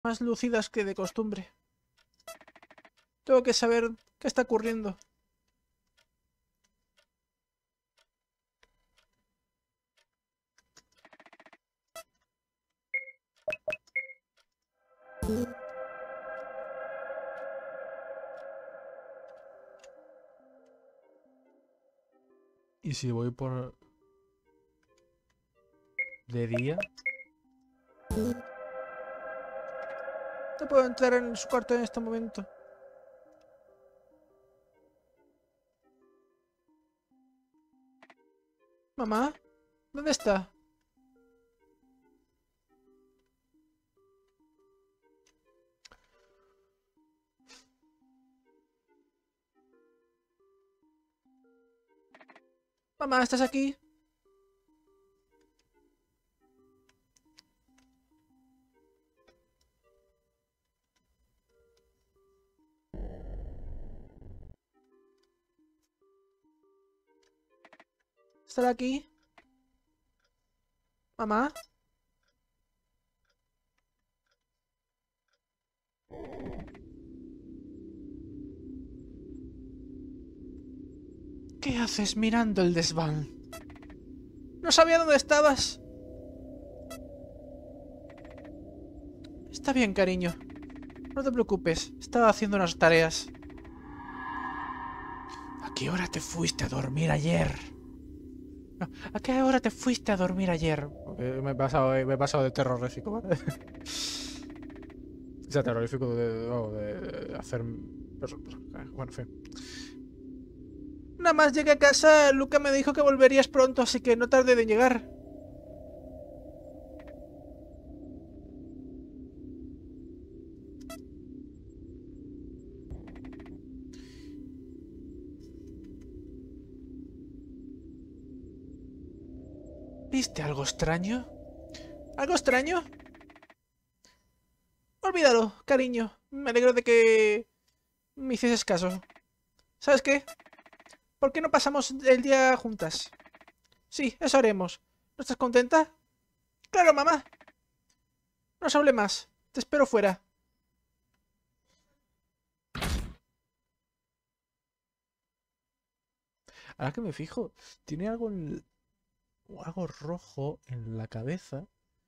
más lúcidas que de costumbre. Tengo que saber qué está ocurriendo. ¿Y si voy por... de día? No puedo entrar en su cuarto en este momento. ¿Mamá? ¿Dónde está? Mamá, ¿estás aquí? ¿Estará aquí? ¿Mamá? ¿Qué haces mirando el desván? No sabía dónde estabas. Está bien, cariño. No te preocupes. Estaba haciendo unas tareas. ¿A qué hora te fuiste a dormir ayer? No, ¿a qué hora te fuiste a dormir ayer? Me he pasado de terrorífico, ¿vale? O sea, terrorífico de hacer... Bueno, en fin. Nada más llegué a casa, Luca me dijo que volverías pronto, así que no tardé en llegar. ¿Viste algo extraño? ¿Algo extraño? Olvídalo, cariño. Me alegro de que me hicieses caso. ¿Sabes qué? ¿Por qué no pasamos el día juntas? Sí, eso haremos. ¿No estás contenta? Claro, mamá. No os hable más. Te espero fuera. Ahora que me fijo, tiene algo rojo en la cabeza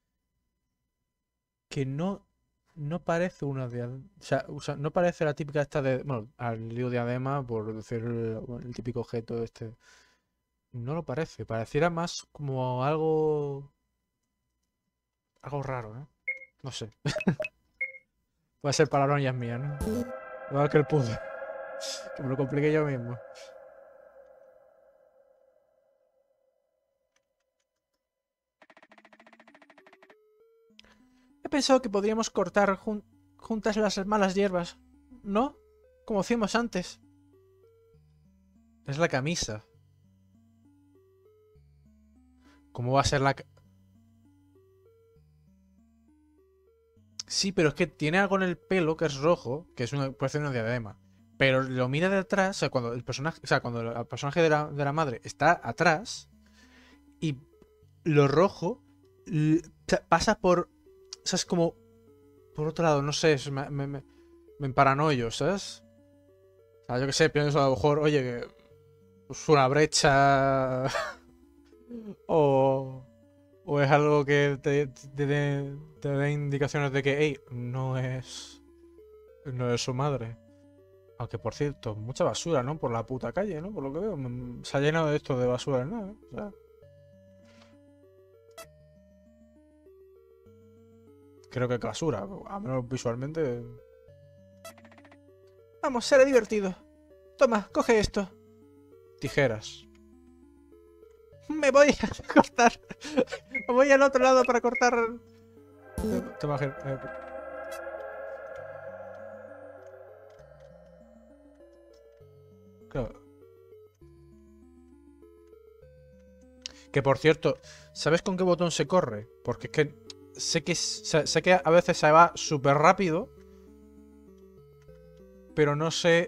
que no parece una diadema. O sea, no parece la típica esta de. Bueno, al lío diadema, por decir el típico objeto este. No lo parece. Pareciera más como algo. Algo raro, ¿eh? No sé. Puede ser paranoias mías, ¿no? Igual que el puzzle. Que me lo compliqué yo mismo. He pensado que podríamos cortar juntas las malas hierbas, ¿no? Como hacíamos antes. Es la camisa. ¿Cómo va a ser la... Sí, pero es que tiene algo en el pelo que es rojo, que es puede ser una diadema. Pero lo mira de atrás, o sea, cuando el personaje, o sea, cuando el personaje de la madre está atrás y lo rojo pasa por, o sea, es como por otro lado, no sé, me emparanoio, ¿sabes? O sea, yo qué sé, pienso a lo mejor, oye, que es una brecha o, o es algo que te dé indicaciones de que, hey, no es su madre. Aunque, por cierto, mucha basura, ¿no? Por la puta calle, ¿no? Por lo que veo. Se ha llenado de esto de basura, ¿no? O sea, creo que basura. A menos visualmente. Vamos, será divertido. Toma, coge esto. Tijeras. Me voy a cortar. Me voy al otro lado para cortar. Toma, claro. Que por cierto, ¿sabes con qué botón se corre? Porque es que sé que a veces se va súper rápido, pero no sé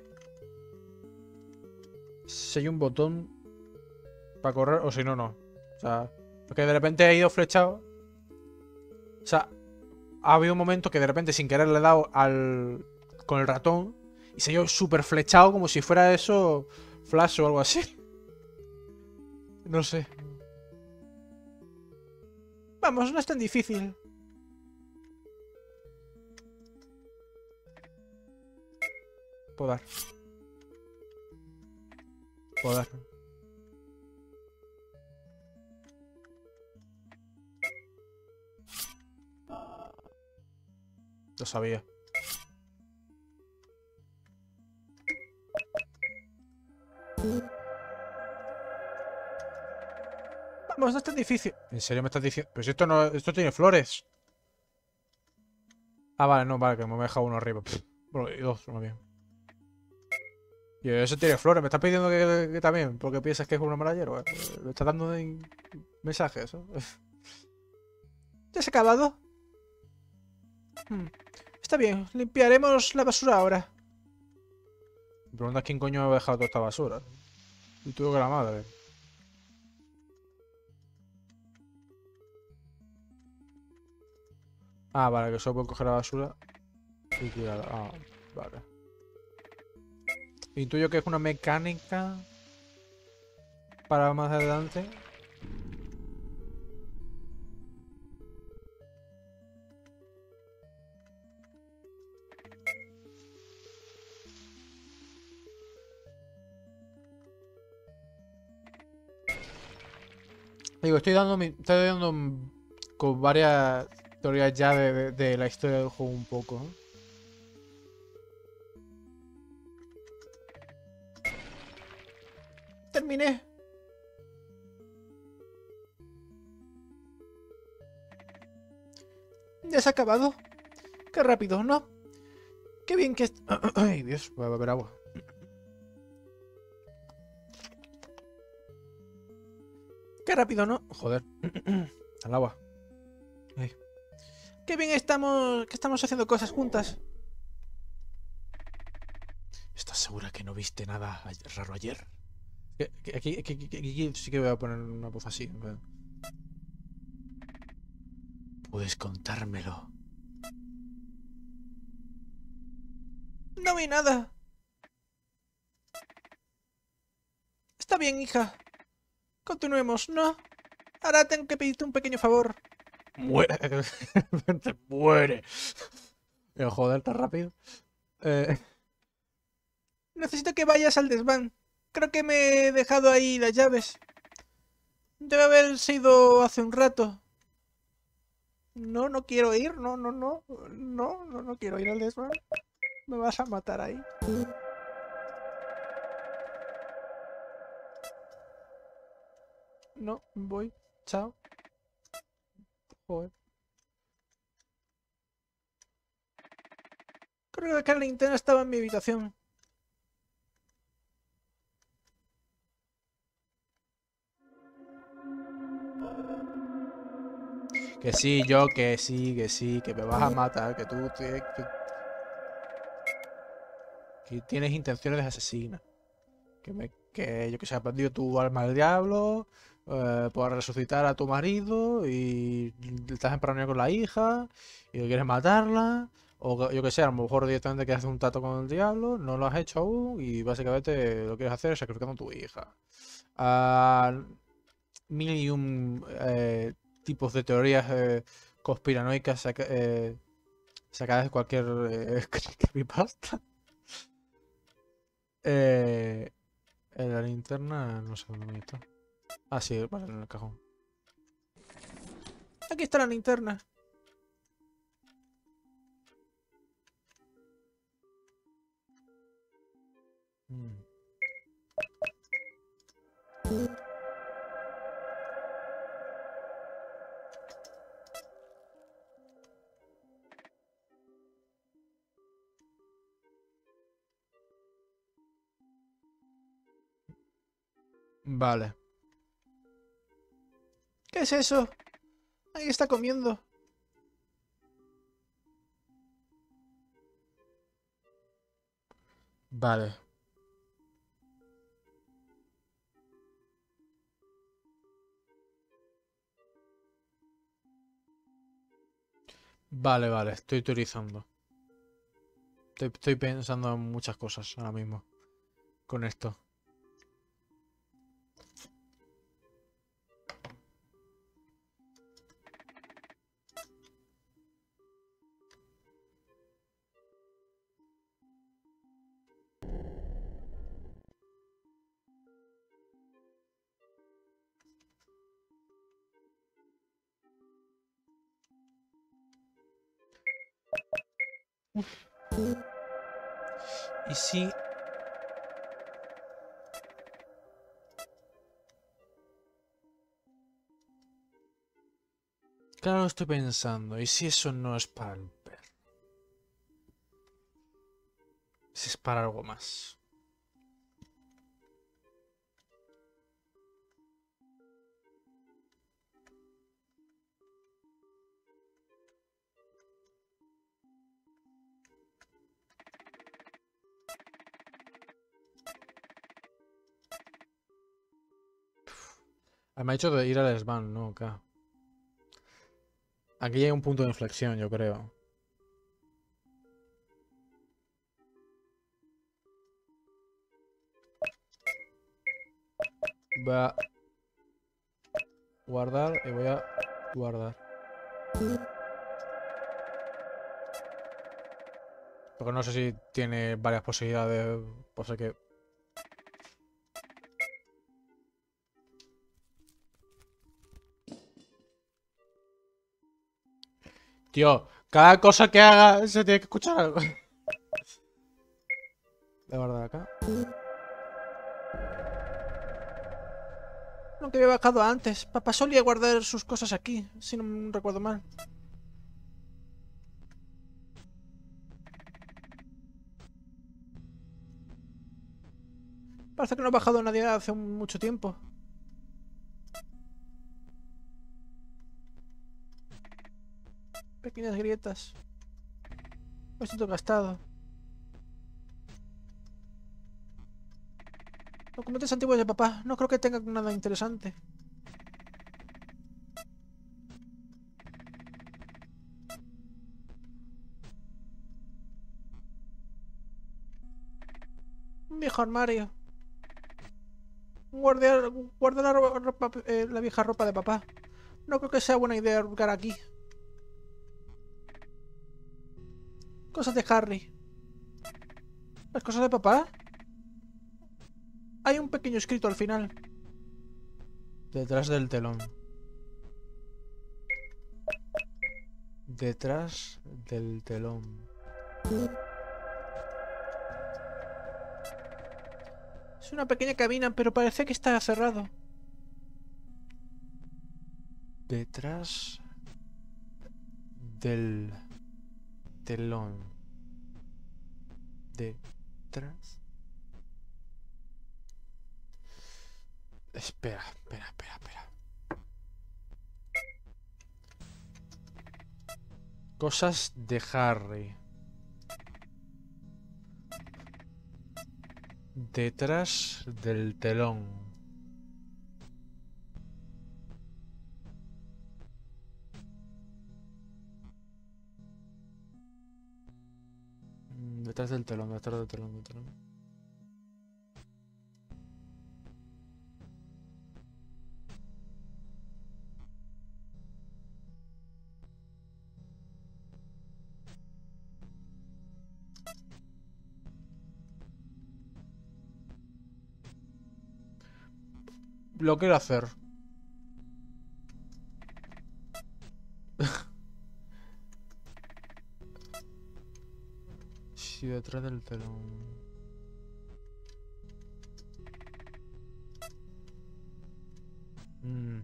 si hay un botón para correr o si no, no. O sea, porque de repente he ido flechado. O sea, ha habido un momento que de repente sin querer le he dado con el ratón y se ha ido súper flechado como si fuera eso Flash o algo así. No sé. Vamos, no es tan difícil. Podar. Podar. Lo sabía. Vamos, no es tan difícil. ¿En serio me estás diciendo? Pues esto no. Esto tiene flores. Ah, vale, no, vale, que me he dejado uno arriba. Bueno, y dos, más bien. Y eso tiene flores. Me estás pidiendo que también, porque piensas que es un amarallero. Me estás dando mensajes, ¿no? ¿Ya has acabado? Hmm. Está bien, limpiaremos la basura ahora. Me preguntas quién coño me ha dejado toda esta basura. Y tú que la madre. Ah, vale, que solo puedo coger la basura y tirarla. Ah, vale. Intuyo que es una mecánica para más adelante. Digo, estoy dando con varias teorías ya de la historia del juego un poco, ¿no? Terminé. ¿Ya se ha acabado? Qué rápido, ¿no? Qué bien que... Ay, Dios, voy a beber agua. Qué rápido, ¿no? Joder. Al agua. Ay. Qué bien que estamos haciendo cosas juntas. ¿Estás segura que no viste nada raro ayer? Aquí sí que voy a poner una voz así. Puedes contármelo. No vi nada. Está bien, hija. Continuemos, ¿no? Ahora tengo que pedirte un pequeño favor. Muere. Te muere. Joder, tan rápido. Eh, Necesito que vayas al desván. Creo que me he dejado ahí las llaves. Debe haber sido hace un rato. No, no quiero ir. No, no, no. No, no, no quiero ir al desván. Me vas a matar ahí. No, voy. Chao. Joder. Creo que la linterna estaba en mi habitación. Que sí, yo, que me vas a matar, que tienes intenciones de asesina. Que yo que sé, has vendido tu alma al diablo por resucitar a tu marido y estás en paranoia con la hija y que quieres matarla. O yo que sé, a lo mejor directamente quieres hacer un trato con el diablo, no lo has hecho aún y básicamente lo que quieres hacer es sacrificando a tu hija. Ah, mil y un tipos de teorías conspiranoicas sacadas de cualquier creepypasta. Eh, la linterna, no sé dónde está. Ah, sí, vale, en el cajón. Aquí está la linterna. Mm. Vale. ¿Qué es eso? Ahí está comiendo. Vale. Vale, vale, estoy teorizando. Estoy pensando en muchas cosas ahora mismo con esto. ¿Y si... Claro, estoy pensando. ¿Y si eso no es para el perro? Si es para algo más. Me ha dicho de ir al Svan, ¿no? Acá. Aquí hay un punto de inflexión, yo creo. Voy a guardar y voy a guardar. Porque no sé si tiene varias posibilidades. Pues sé que... Tío, cada cosa que haga se tiene que escuchar algo. Voy a guardar acá. No, que había bajado antes. Papá solía guardar sus cosas aquí, si no me recuerdo mal. Parece que no ha bajado nadie hace mucho tiempo. Pequeñas grietas. Me siento gastado. Documentos antiguos de papá. No creo que tengan nada interesante. Un viejo armario. Guarda la vieja ropa de papá. No creo que sea buena idea hurgar aquí. Cosas de Harry. ¿Las cosas de papá? Hay un pequeño escrito al final. Detrás del telón. Detrás del telón. Es una pequeña cabina, pero parece que está cerrado. Detrás del telón. Detrás. Espera. Cosas de Harry. Detrás del telón. Detrás del telón, detrás del telón, del telón. Lo quiero hacer. Sí, detrás del telón. Mm.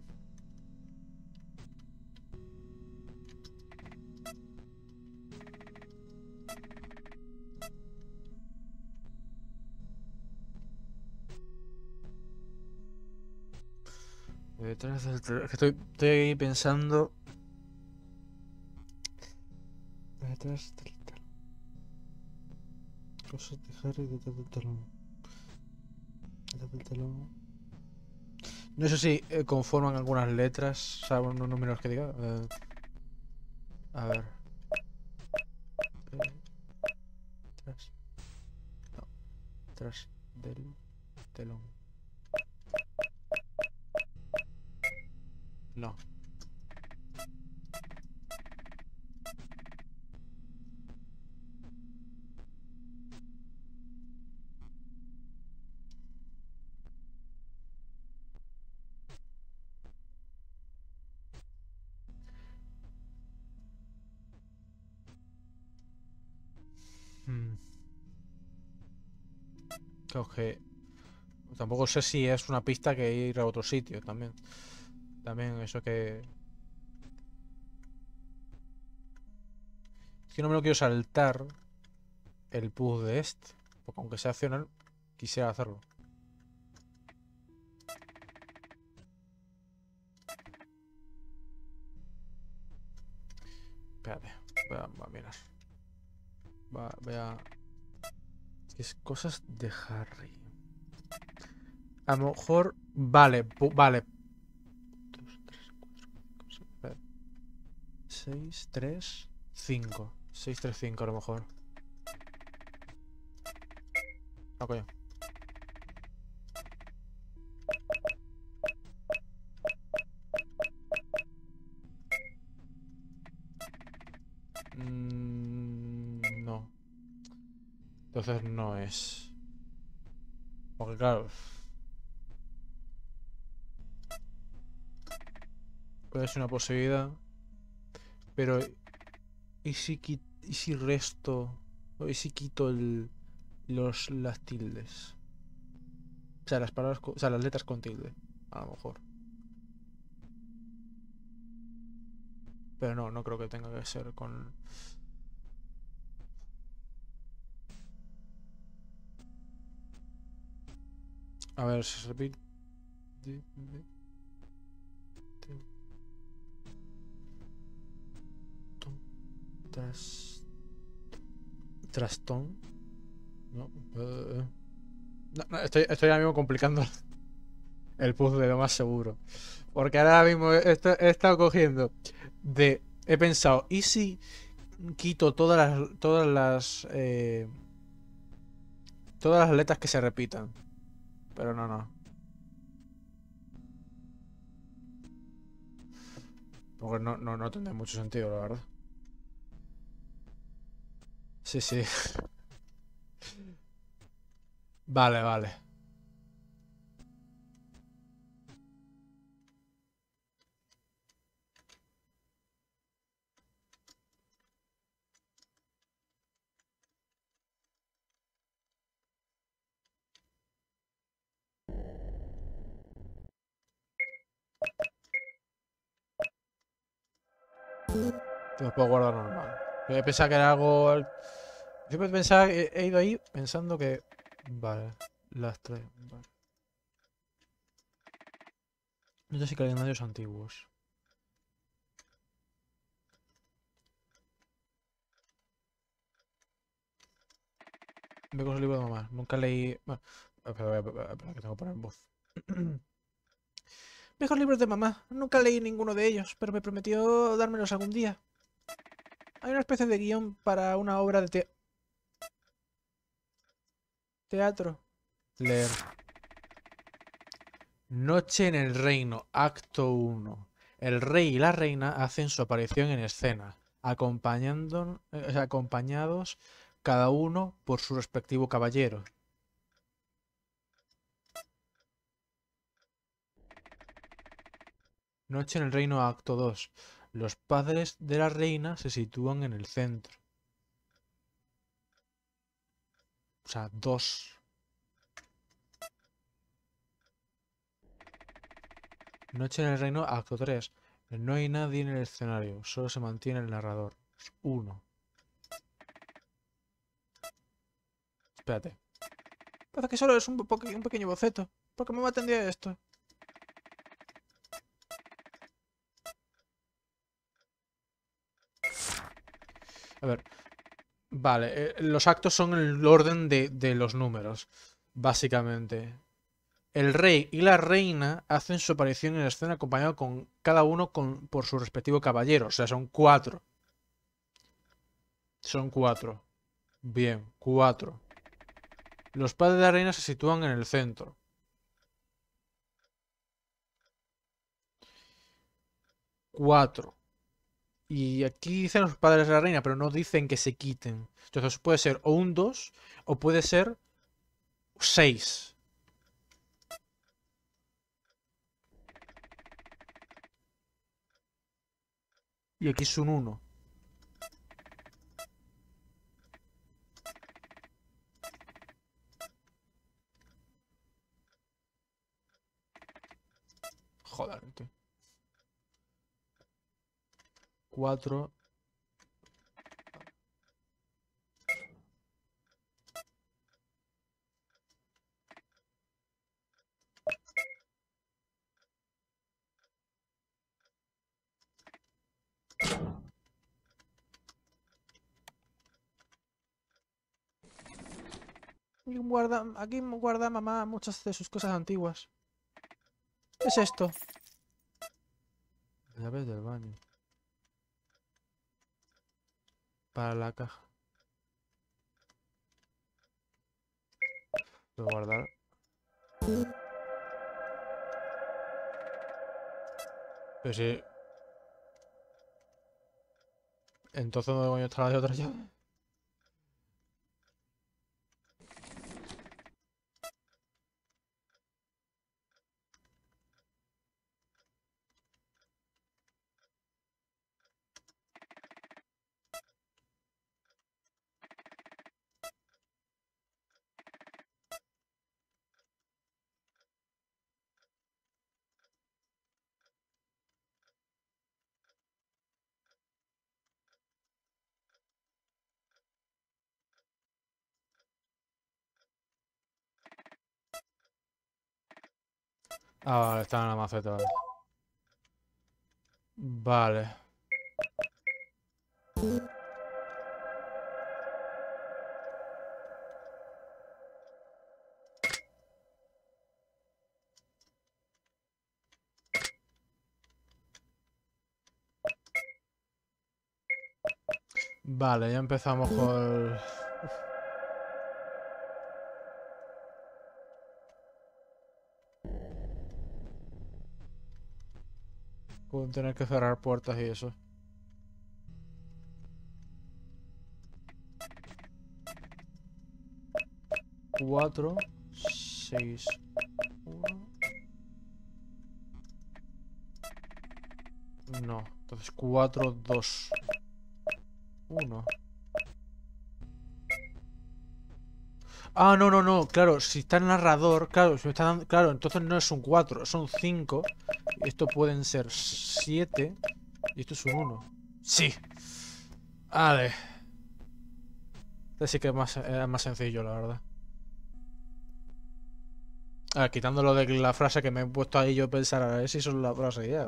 Detrás del telón. Estoy pensando. Detrás del telón. Cosas de Harry detrás del telón. Detrás del telón. No sé si conforman algunas letras. O sea, unos números que diga. A ver. Tras. No. Tras del telón. No. Hmm. Creo que tampoco sé si es una pista que ir a otro sitio también. También eso que... Es que no me lo quiero saltar el puzzle de este. Porque aunque sea opcional, quisiera hacerlo. Espérate. Voy a mirar. Voy a... Es cosas de Harry. A lo mejor... Vale, vale. 6, 3, 5. 6, 3, 5 a lo mejor. No, coño. No. Entonces no es. Porque claro. Puede ser una posibilidad. Pero. ¿Y si resto? ¿Y si quito las tildes? O sea, las palabras. O sea, las letras con tilde. A lo mejor. Pero no, no creo que tenga que ser con. A ver, se repite. Trastón. No. No, estoy ahora mismo complicando el puzzle, lo más seguro. Porque ahora mismo he estado cogiendo de. He pensado, ¿y si quito todas las letras que se repitan? Pero no, no. Porque no tendría mucho sentido, la verdad. Sí, sí. Vale, vale. Te lo puedo guardar normal. Yo pensaba que era algo. Siempre pensaba, he ido ahí pensando que. Vale, las tres. Vale. Notas y calendarios antiguos. Ve con los libros de mamá. Nunca leí. Bueno, espera, que tengo que poner en voz. Mejor libros de mamá. Nunca leí ninguno de ellos, pero me prometió dármelos algún día. Hay una especie de guión para una obra de teatro. Leer. Noche en el reino, acto 1. El rey y la reina hacen su aparición en escena, acompañados cada uno por su respectivo caballero. Noche en el reino, acto 2. Los padres de la reina se sitúan en el centro. O sea, 2. Noche en el reino, acto 3. No hay nadie en el escenario, solo se mantiene el narrador. 1. Espérate. Parece que solo es un pequeño boceto. ¿Por qué me tendría esto? A ver. Vale, los actos son el orden de los números, básicamente. El rey y la reina hacen su aparición en la escena acompañado con cada uno por su respectivo caballero. O sea, son 4. Son 4. Bien, 4. Los padres de la reina se sitúan en el centro. 4. Y aquí dicen los padres de la reina, pero no dicen que se quiten. Entonces puede ser o un 2 o puede ser 6. Y aquí es un 1. Joder, tío. 4. Aquí guarda mamá muchas de sus cosas antiguas. ¿Qué es esto? Llaves del baño. Para la caja. Voy a guardar. Pero sí. Entonces no coño está la de otra llave. Ah, vale, está en la maceta, vale. Vale. Vale, ya empezamos con tener que cerrar puertas y eso. 4, 6, 1. No, entonces 4, 2, 1. Ah, no, no, no, claro, si está el narrador, claro, si me está dando, claro, entonces no es un 4, son 5. Y esto pueden ser 7. Y esto es un 1. Sí. Vale. Este sí que es más sencillo, la verdad. A ver, quitando lo de la frase que me he puesto ahí yo a pensar, a ver si son la frase ya.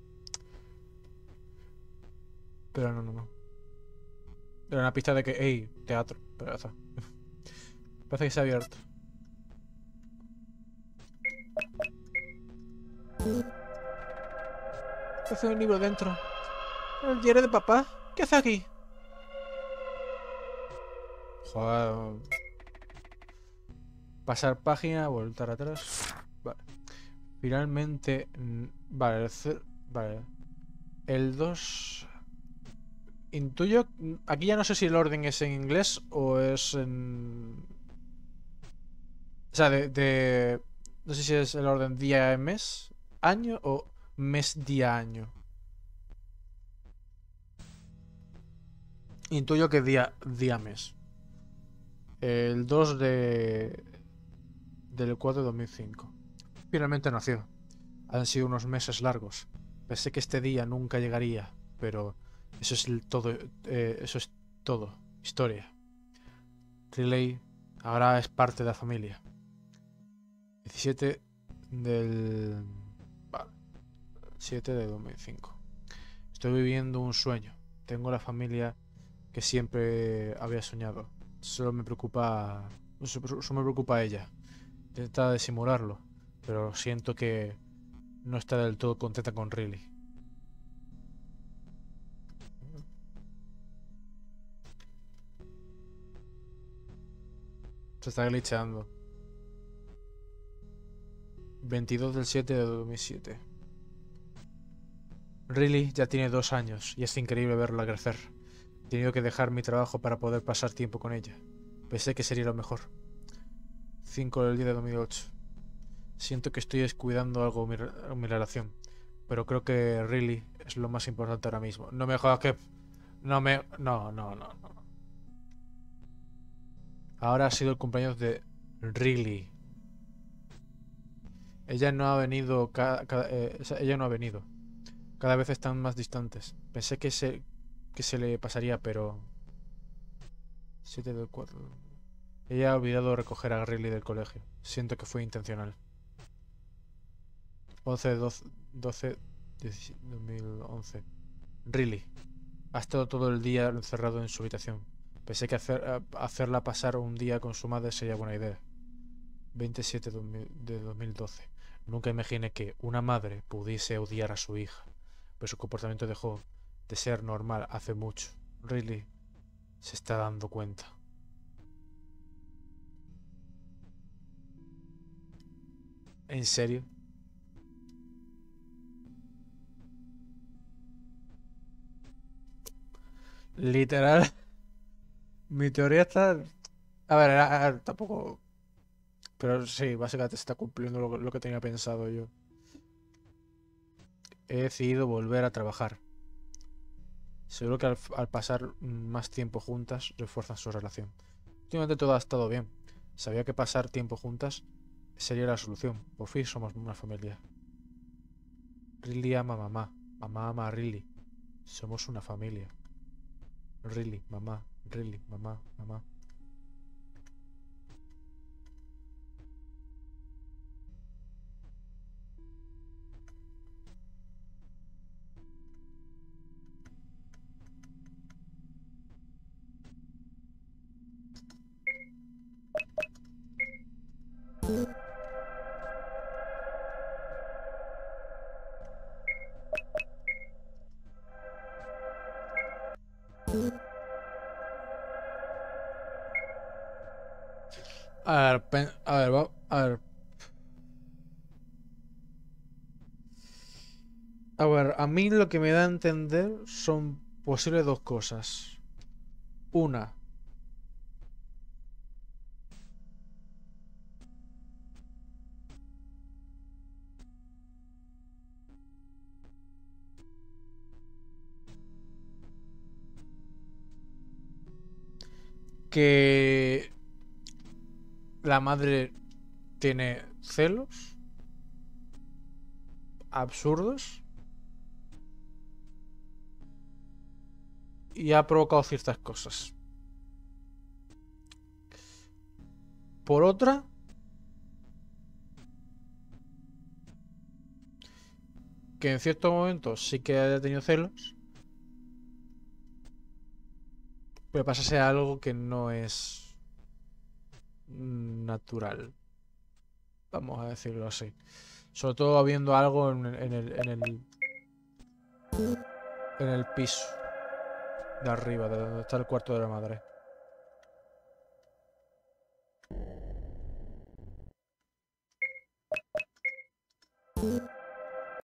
Pero no, no, no. Era una pista de que, hey, teatro. Pero ya está. Parece que se ha abierto. ¿Qué hace un libro dentro? ¿El diario de papá? ¿Qué hace aquí? Joder. Pasar página, voltar atrás. Vale. Finalmente. Vale, vale. El 2. Intuyo. Aquí ya no sé si el orden es en inglés o es en. O sea, no sé si es el orden día-mes, año o mes-día-año. Intuyo que día-mes. El 2 del 4 de 2005. Finalmente nació. Han sido unos meses largos. Pensé que este día nunca llegaría, pero eso es todo. Eso es todo. Historia. Riley ahora es parte de la familia. 17 del. Vale. 7 de 2005. Estoy viviendo un sueño. Tengo la familia que siempre había soñado. Solo me preocupa. Solo me preocupa ella. Intenta disimularlo, pero siento que no está del todo contenta con Riley. Se está glitcheando. 22/7/2007. Riley ya tiene 2 años y es increíble verla crecer. He tenido que dejar mi trabajo para poder pasar tiempo con ella. Pensé que sería lo mejor. 5/10/2008. Siento que estoy descuidando algo mi relación, pero creo que Riley es lo más importante ahora mismo. No me jodas que... No me... No, no, no, no. Ahora ha sido el cumpleaños de Riley. Ella no ha venido... ella no ha venido. Cada vez están más distantes. Pensé que se le pasaría, pero... 7/4. Ella ha olvidado recoger a Riley del colegio. Siento que fue intencional. 11/12/2011. Riley ha estado todo el día encerrado en su habitación. Pensé que hacerla pasar un día con su madre sería buena idea. 27/2012. Nunca imaginé que una madre pudiese odiar a su hija, pero su comportamiento dejó de ser normal hace mucho. Riley se está dando cuenta. ¿En serio? Literal. Mi teoría está... A ver, tampoco... Pero sí, básicamente se está cumpliendo lo que tenía pensado yo. He decidido volver a trabajar. Seguro que al pasar más tiempo juntas refuerzan su relación. Últimamente todo ha estado bien. Sabía que pasar tiempo juntas sería la solución. Por fin somos una familia. Riley ama a mamá. Mamá ama a Riley. Somos una familia. Riley, mamá. Riley, mamá, mamá. A ver, a ver. A ver, a mí lo que me da a entender son posibles dos cosas. Una, que la madre tiene celos absurdos y ha provocado ciertas cosas. Por otra, que en ciertos momentos sí que haya tenido celos, pero pasa a ser algo que no es natural. Vamos a decirlo así. Sobre todo habiendo algo en el piso de arriba, de donde está el cuarto de la madre.